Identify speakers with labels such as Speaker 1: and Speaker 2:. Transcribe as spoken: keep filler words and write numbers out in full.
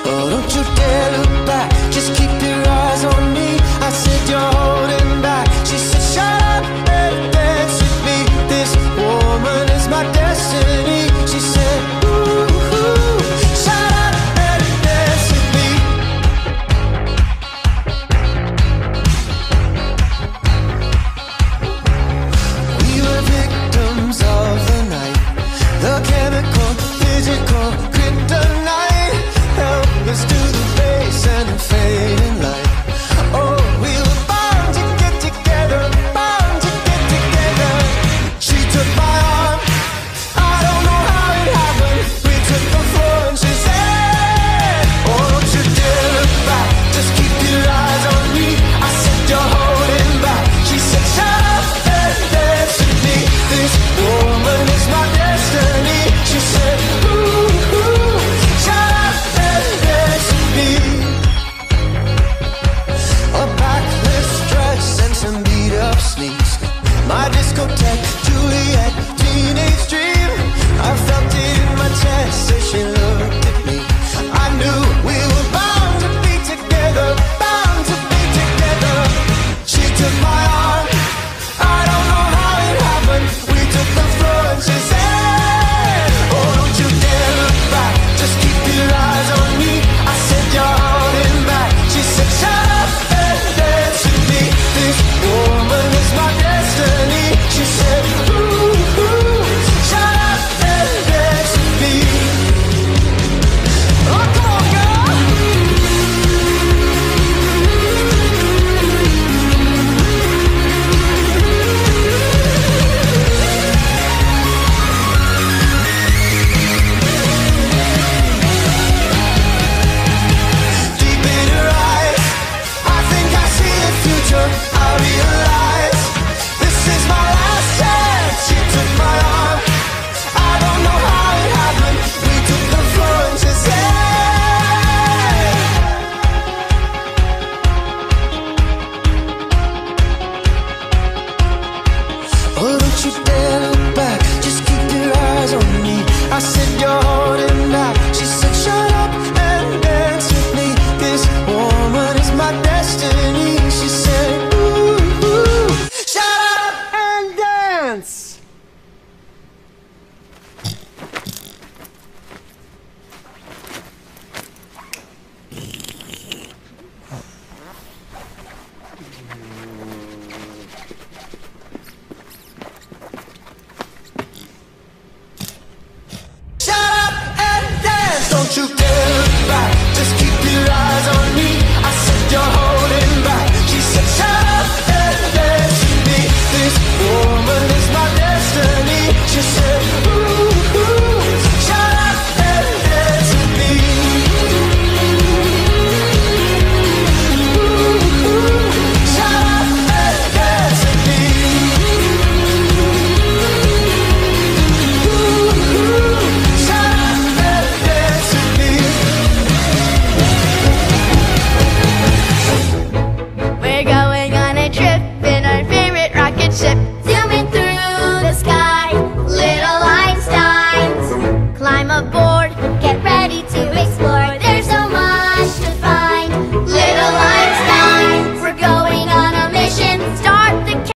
Speaker 1: Oh, don't you dare look back, just keep your eyes on me. I said you're holding back. She said shut up and dance with me. This woman is my destiny. She said ooh, ooh, shut up and dance with me. We were victims of the night, the chemical, physical, kryptonite. Help us to the base and the fading light. Oh, we were bound to get together, bound to get together. She took my arm, I don't know how it happened. We took the floor and she said, oh, don't you dare look back, just keep your eyes on me. I said you're holding back. She said shut up and dance with me. This woman is my destiny. She said ooh, ooh, shut up and dance with me. A backless dress and some beat up sneaks, my discotheque, Juliet, teenage dream. I felt it in my chest as she looked at me. I knew we were bound to be together, bound to be together. She took my arm, I don't know how it happened. We took the floor and she said, oh, don't you dare look back, just keep your eyes on me. I said you're holding back. She said shut up and dance with me. This woman is my destiny. She said ooh, ooh, shut up and dance with me. Oh, come on, girl. Deep in her eyes, I think I see the future. I realize this is my last chance. She took my arm, I don't know how it happened. We took the floor and she said, oh, don't you dare look back, just keep your eyes on me. I said you're holding back. She said shut up and dance with me. This woman is my destiny. She said ooh, ooh, shut up and dance. Shut up and dance. Don't you dare look back, just keep your eyes on